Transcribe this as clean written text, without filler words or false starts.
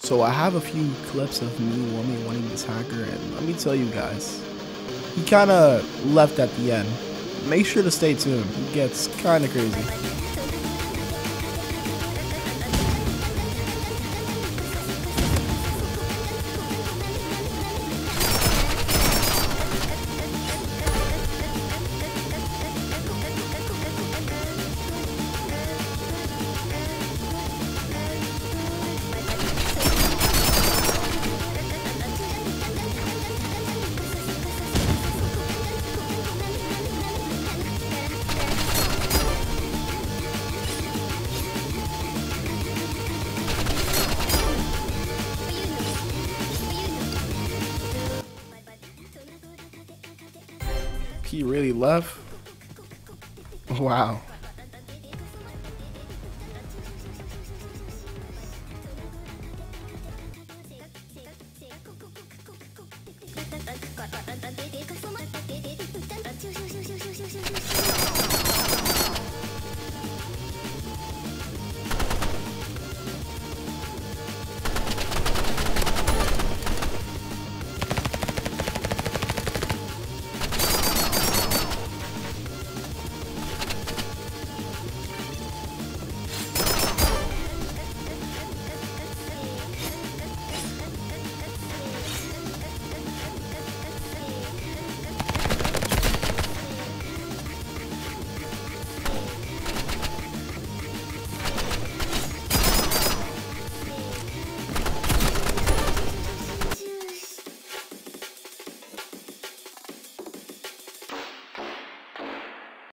So I have a few clips of me wanting this hacker, and let me tell you guys, he kind of left at the end. Make sure to stay tuned. He gets kind of crazy. He really left? Wow.